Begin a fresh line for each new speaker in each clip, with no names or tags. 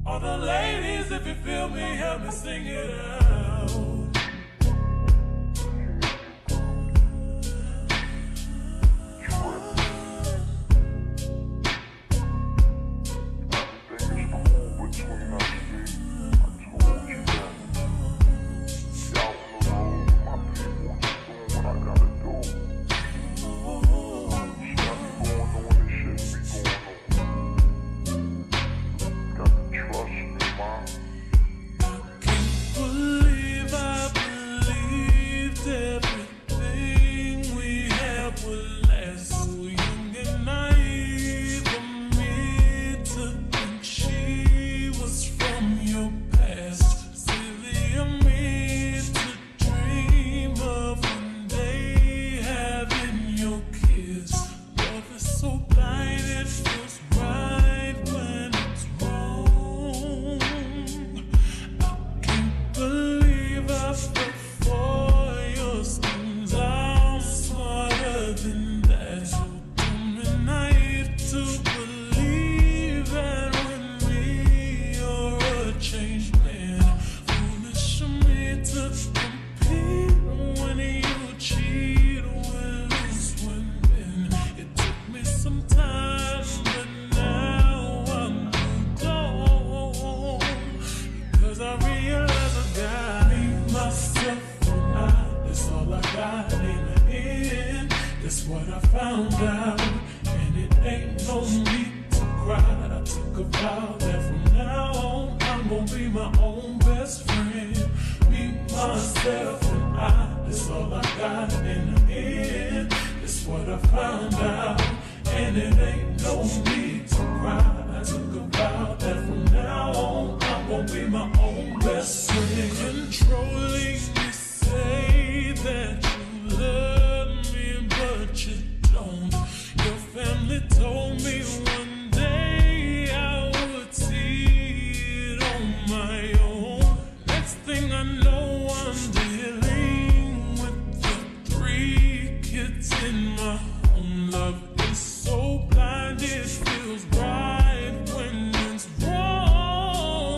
All the ladies, if you feel me, help me sing it out. That's what I found out, and it ain't no need to cry. I took a vow that from now on I'm gonna be my own best friend. Me, myself, and I, that's all I got in the end. That's what I found out, and it ain't no need to cry. I took a vow that from now on I'm gonna be my own best friend. Controlling, you say that you love me, but you don't. Your family told me one day I would see it on my own. Next thing I know, I'm dealing with the 3 kids in my home. Love is so blind, it feels right when it's wrong.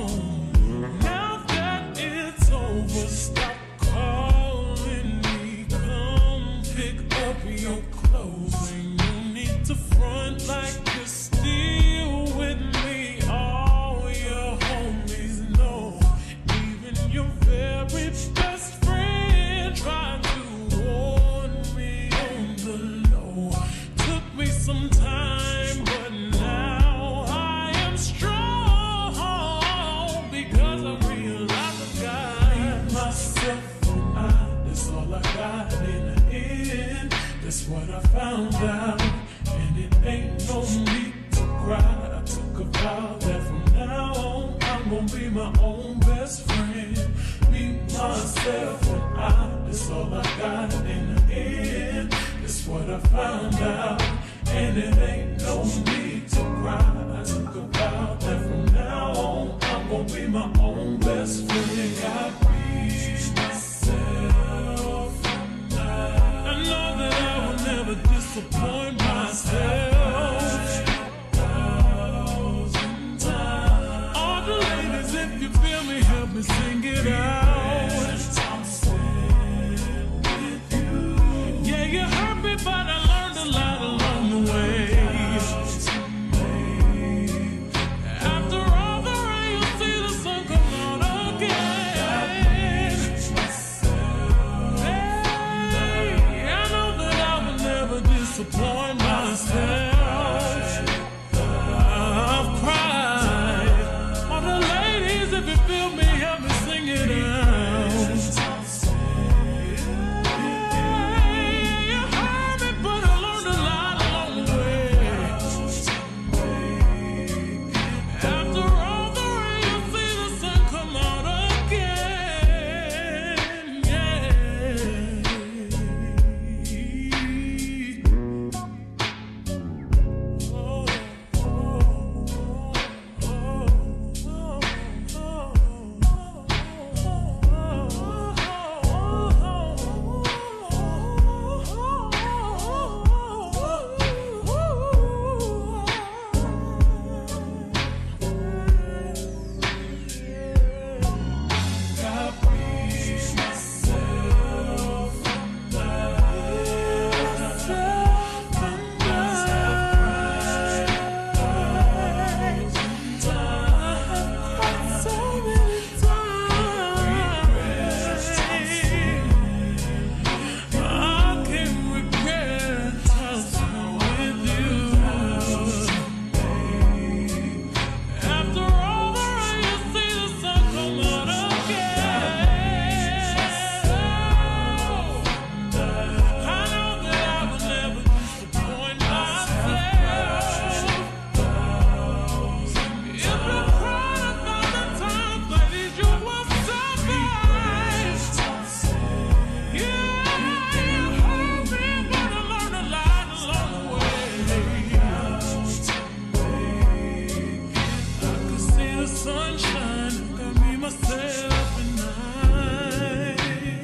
Now that it's over, stop calling me, come pick up your clothes. Ain't no need to front like you're still with me. All your homies know, even your very best friend tried to warn me on the low. Took me some time, but now I am strong, because I realized I got myself and I, that's all I got in the end. That's what I found out, and it ain't no need to cry. I took a vow that from now on I'm gonna be my own best friend. Me, myself, and I, that's all I got in the end. That's what I found out, and it ain't no need to cry. I took a vow that from now on I'm gonna be my own best friend. Got me, myself, and I know that I will never disappoint myself. All the ladies, if you feel me, help me sing it out. Yeah, you hurt me, but I learned a lot along the way. After all the rain, you'll see the sun come out again. Hey, I know that I will never disappoint myself. I've cried. All the ladies, if you feel me, help me sing it out. sunshine, got me myself and I.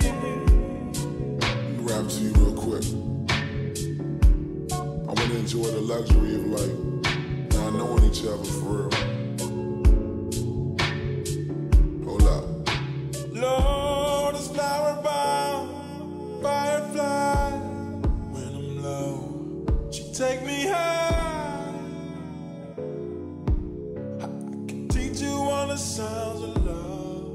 Rap to you real quick. I want to enjoy the luxury of like not knowing each other for real. Hold up.
Lord, is flower bound, firefly. When I'm low, she take me high. I can teach you all the sounds of love.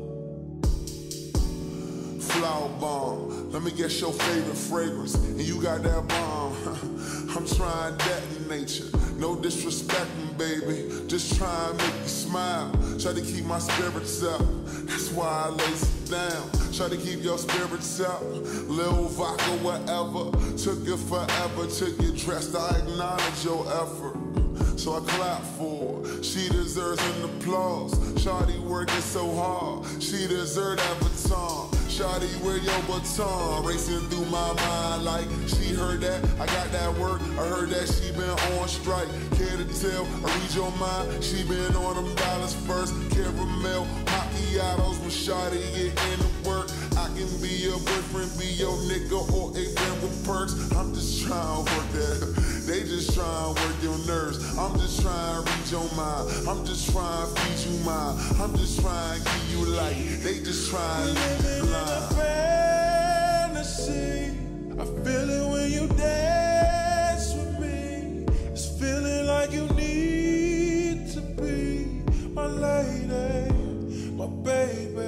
Flower bomb. Let me guess your favorite fragrance, and you got that bomb. I'm trying that in nature. No disrespecting, baby. Just try and make me smile. Try to keep my spirits up. That's why I lace it down. Try to keep your spirits up. Lil vodka, whatever. Took it forever to get dressed. I acknowledge your effort, so I clap for her. She deserves an applause. Shawty working so hard. She deserves that baton. Shawty, where your baton? Racing through my mind like she heard that. I got that work. I heard that she been on strike. Care to tell? I read your mind. She been on them dollars first. Caramel macchiatos when Shawty get into work. I can be your boyfriend, be your nigga, or a friend with perks. I'm just trying to work that. They just trying to work your nerves. I'm just trying to read your mind. I'm just trying to feed you mine. I'm just trying to give you light. They just trying to leave you blind.
Fantasy, I feel it when you dance with me. It's feeling like you need to be my lady, my baby.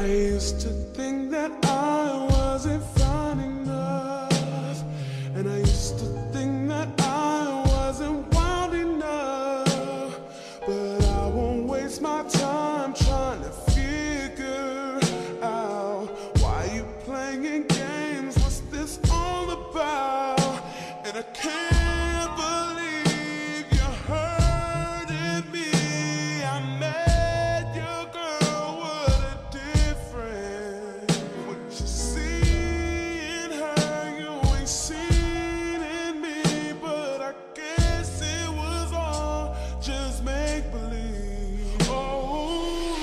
I used to think that I wasn't fine enough, and I used to think that I wasn't wild enough, but I won't waste my time trying to figure out why you playing games, what's this all about? And I can't believe you hurting me. I met your girl, what a difference. What you see in her, you ain't seen in me, but I guess it was all just make-believe. Oh,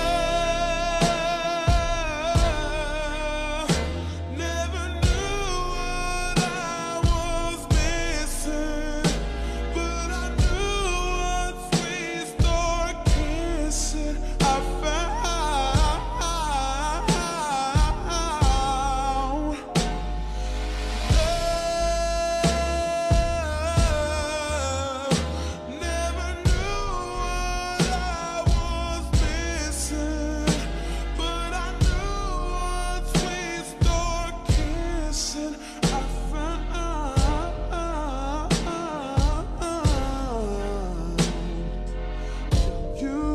love, never knew what I was missing, but I knew once we start kissing, I found love. Never knew what I was missing, but I knew once we start kissing, I found you.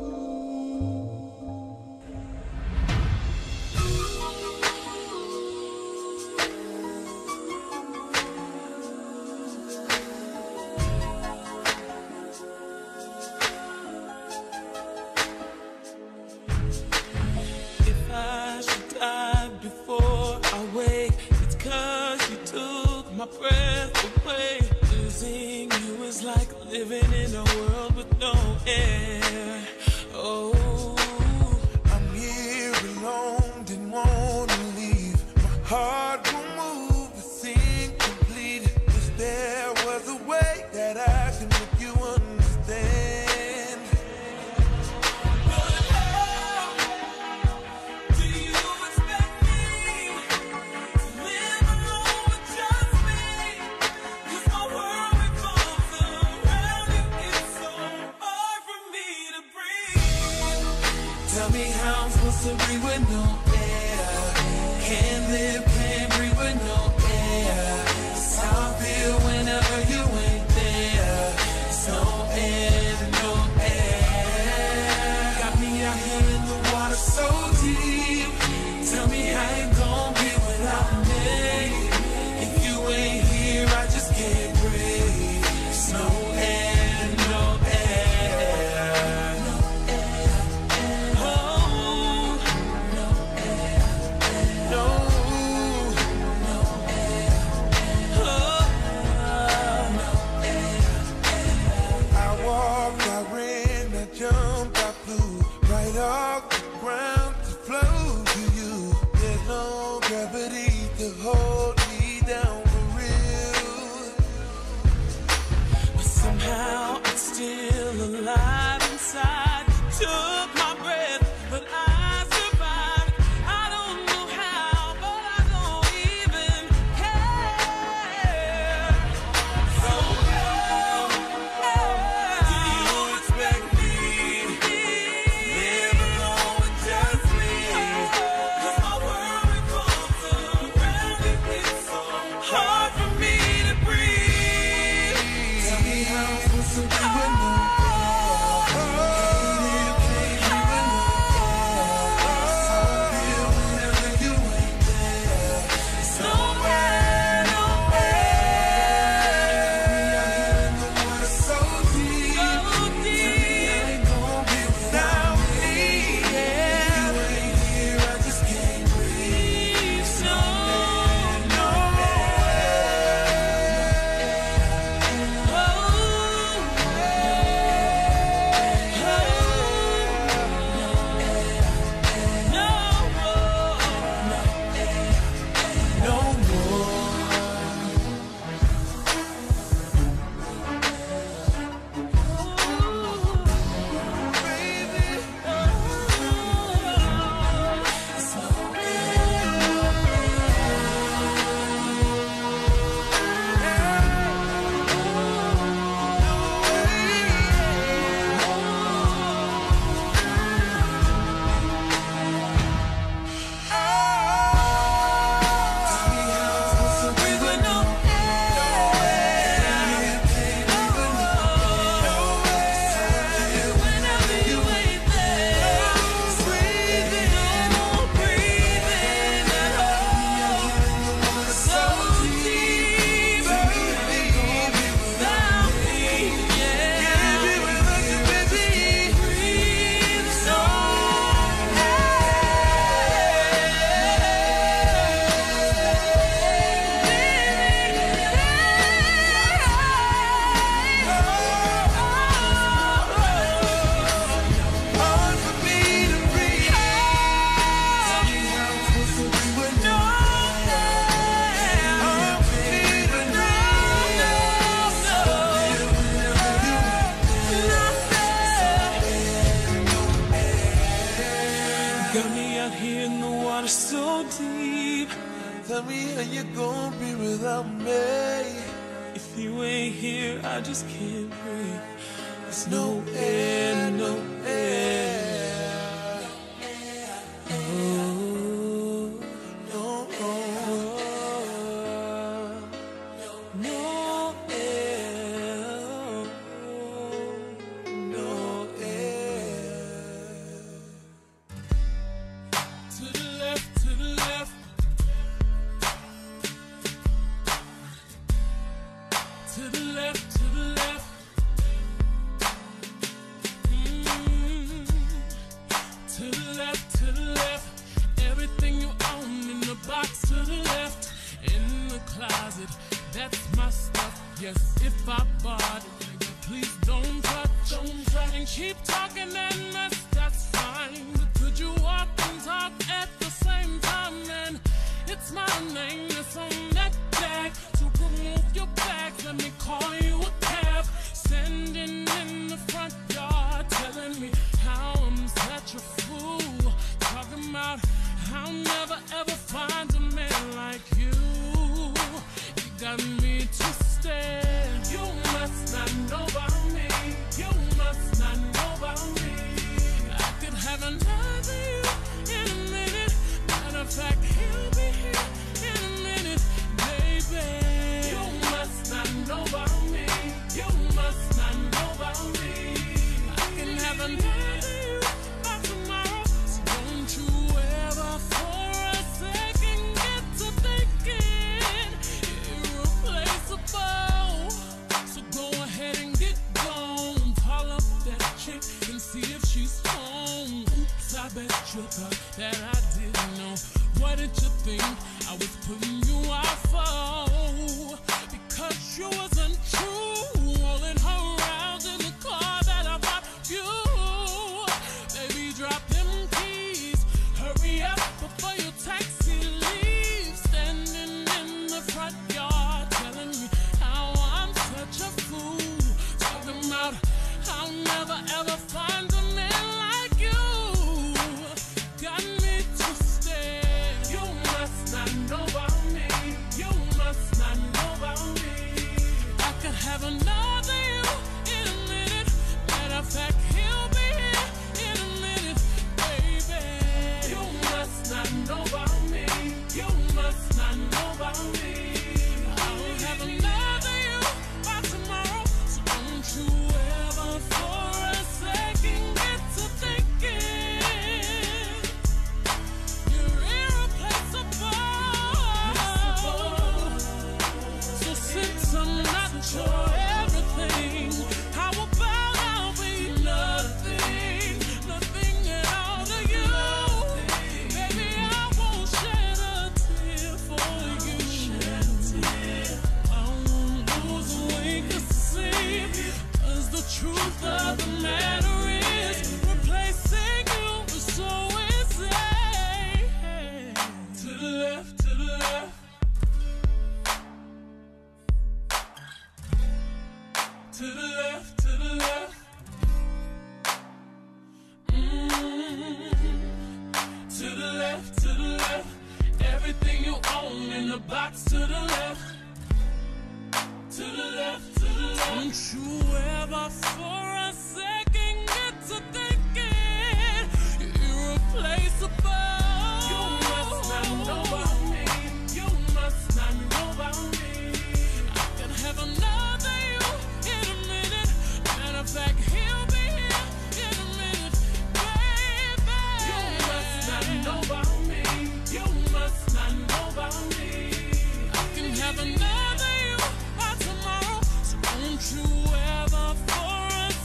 If I should die before I wake, it's 'cause you took my breath away. Losing you is like living in a world with no air. Oh,
I'm here alone, didn't wanna leave. My heart won't move, it's incomplete. Wish there was a way that I can make you understand.
but how do you expect me to live alone with just me? 'Cause my world revolves around you. It's so hard for me to breathe. Tell me how I'm supposed to breathe with no air. Can't live, can't breathe with no air. It's how I feel whenever you ain't there. It's no air, no air. Got me out here in the water so deep. Tell me how you gon' be without me. If you ain't here, I just can't breathe. It's no air, no air. Oh,
No. I walked, I ran, I jumped, I flew right off the ground to flow to you. There's no gravity to hold me down for real.
but somehow I'm still alive inside. You took my breath, but I survived. I don't know how, but I don't even care. So how do you expect me to live alone with just me? 'Cause my world revolves around you. It's so hard for me to breathe.
Tell me how I'm supposed to be with no
Oh
so deep. Tell me how you gonna be without me. If you ain't here, I just can't breathe. There's no air, no air.
Another you by tomorrow, so don't you ever for a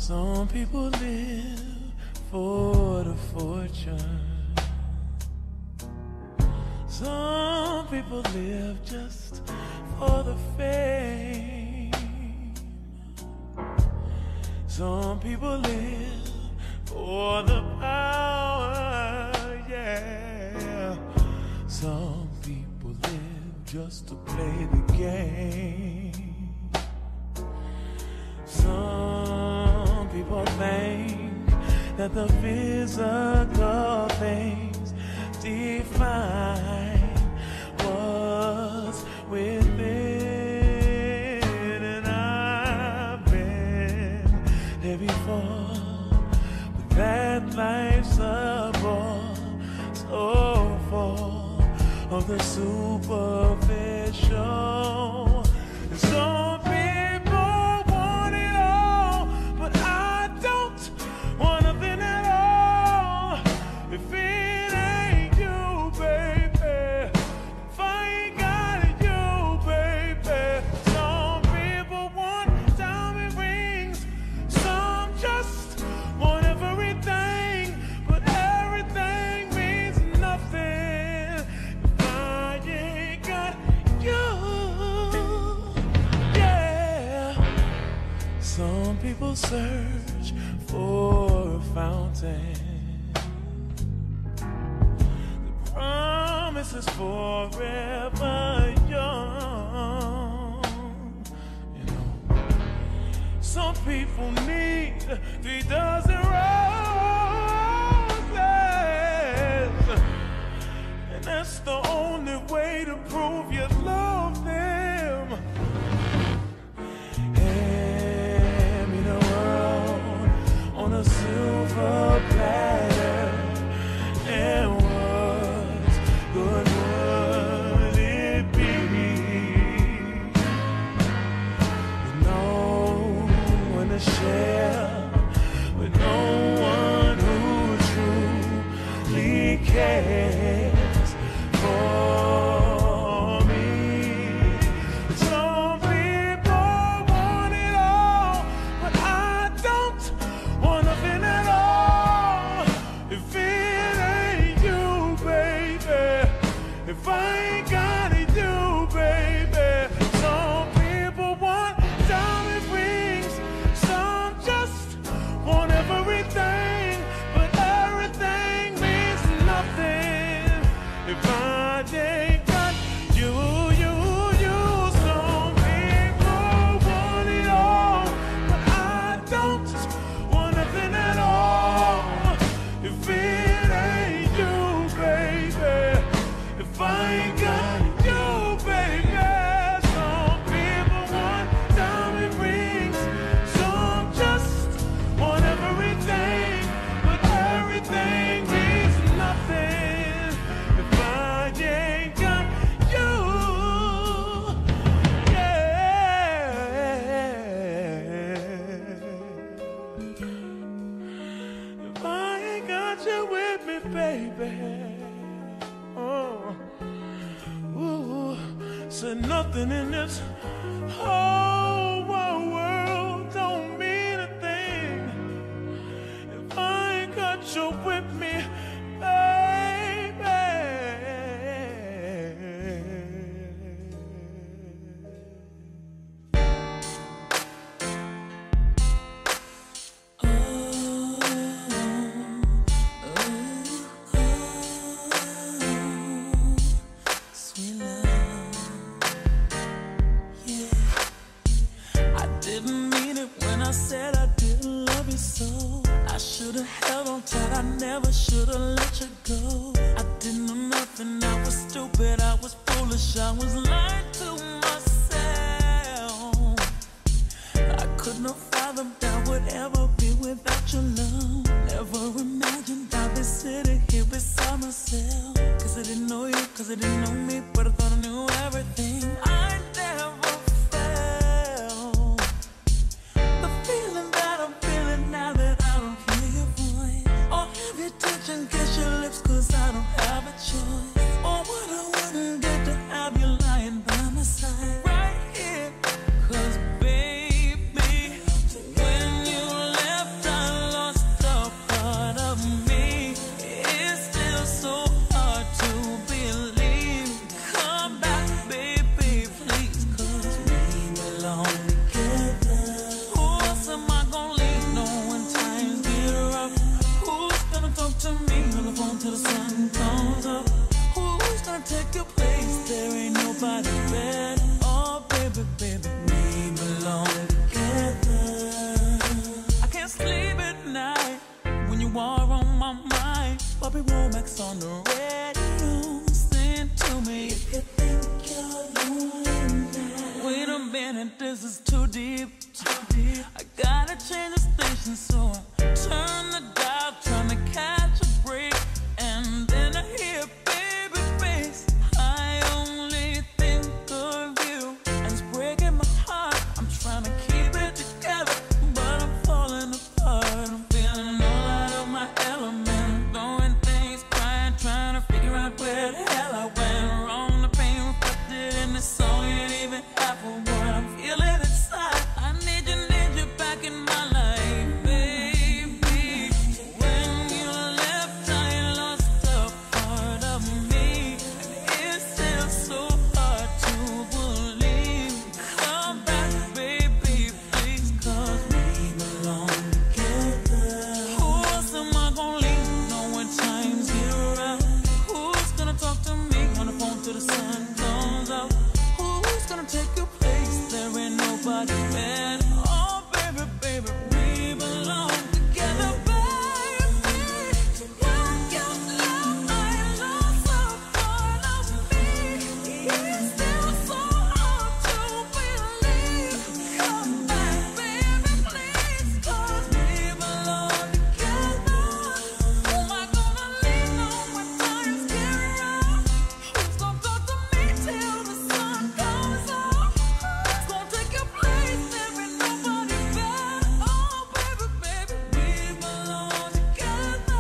Some people live for the fortune. Some people live just for the fame. Some people live for the power, yeah. Some people live just to play the game. Some people think that the physical things define what's within. And I've been there before, but that life's a bore so full of the superficial. And some people want it all, but I don't want nothing at all. If it ain't you, baby, if I ain't got you, baby. Some people want diamond rings, some just want everything, but everything means nothing if I ain't got you. Yeah. Some people search for a fountain. The promise is forever young. You know, some people need 3 dozen roses, and that's the only way to prove you love them. Hand me the world on a silver platter, and what good would it be? With no one to share, with no one who truly cares for me. Some people want it all, but I don't want nothing at all. If it ain't you, baby, if I ain't got it, you, baby. Some people want diamond rings, some just want everything, but everything means nothing if I ain't got you, you, you. Some people want it all, but I don't want nothing at all. If it ain't you, baby, if I ain't got you, baby. Some people want diamond rings, some just want everything, but everything means nothing if I ain't got you. Yeah. If I ain't got you with me, baby. Oh, ooh, said nothing in this whole world don't mean a thing if I ain't got you with me, baby.
Sweet love, yeah. I didn't mean it when I said I didn't love you so. I should've held on tight, I never should've let you go. I didn't know nothing, I was stupid, I was foolish, I was lying to myself. I couldn't have fathomed I would ever be without your love. Never imagined I'd be sitting here beside myself. Cause I didn't know you, cause I didn't know me, but I thought I knew everything. I never felt the feeling that I'm feeling now that I don't hear your voice, or have your touch and kiss your lips, cause I don't have a choice. Or what I wouldn't get to have you lying by my side right here. Cause baby, when you left Bobby Womack's on the radio. Listen to me. If you think you're lonely now. Wait a minute, this is too deep. I gotta change the station, so I turn the dial, trying to catch a break. And then I hear baby face. I only think of you, and it's breaking my heart. I'm trying to keep it together, but I'm falling apart. I'm feeling all out of my element, throwing things, crying, trying to figure out where the hell I went wrong. The pain reflected in this song ain't even half of what I'm feeling inside. I need you back in my life, baby. When you left, I lost a part of me. It's still so hard to believe. Come back, baby, please, 'cause we belong together. Who else am I gonna leave? No when times get rough. Who's gonna talk to me on the phone till the sun comes up? Who's gonna take your place? There ain't nobody better. Oh, baby, baby, we belong together, baby. When you left, I lost a part of me. It's still so hard to believe. Come back, baby, please, 'cause we belong together. Who am I gonna lean on when times get rough? Who's gonna talk to me till the sun comes up? Who's gonna take your place? There ain't nobody better. Oh, baby, baby, we belong together.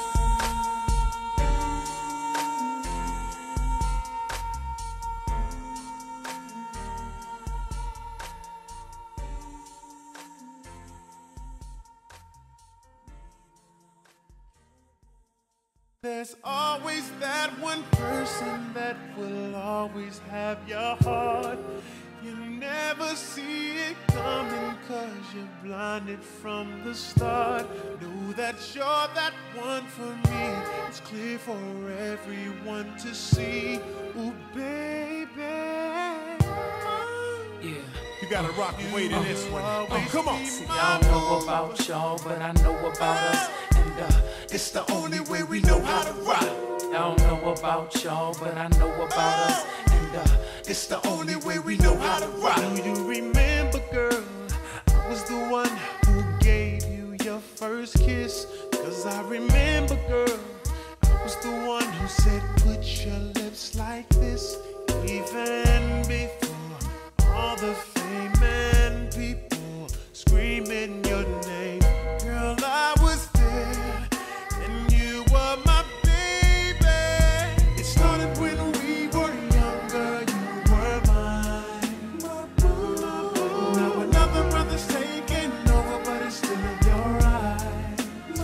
There's always that one person that will always have your heart. You never see it coming 'cause you're blinded from the start. Know that you're that one for me. It's clear for everyone to see. Ooh, baby.
Yeah.
You gotta rock and wait in this one. Oh, come on.
See, I don't know about y'all, but I know about us. And
It's the only way we know how to rock.
I don't know about y'all, but I know about us. And
It's the only way we know how to rock. Do you remember, girl? I was the one who gave you your first kiss. 'Cause I remember, girl, I was the one who said, put your lips like this. Even before all the fame and people screaming your name. Girl, I was there, and you were my baby. It started when we were younger, you were mine. Now another brother's taking over, but it's still in your eyes.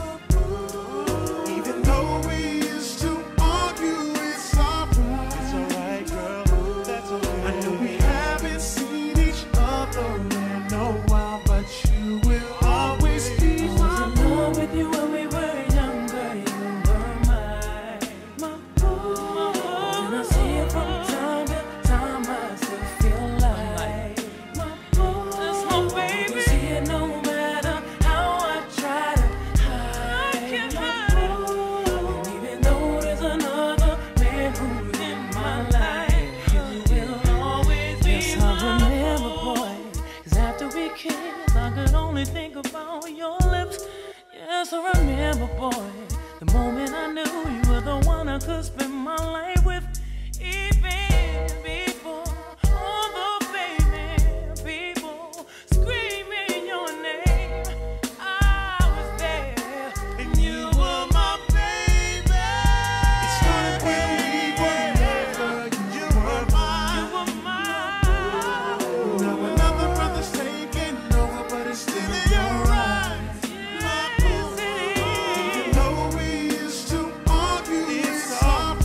Even though we used to argue, it's alright. It's alright, girl, that's alright. I know we haven't seen each other in a while, but you will always be
I was in love with you when we were younger. You were mine, my boy. And I see it from time to time. I still feel like my boy. That's my baby. You see it no matter how I try to hide. I can't hide it. And even though there's another man who's in my life, you will always be my boy. 'Cause after we kissed, I could only think about your lips. Yes, I remember, boy, the moment I knew you were the one I could spend my life with. Even before all the famous people screaming your name, I was there,
and you were my baby. It started when we were younger, you were mine.
you were mine.
Now another brother's taking over, but it's still in your eyes.
Yes, it is.
Even though we used to argue, it's alright.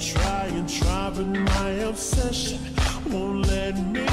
try and try, but my obsession won't let me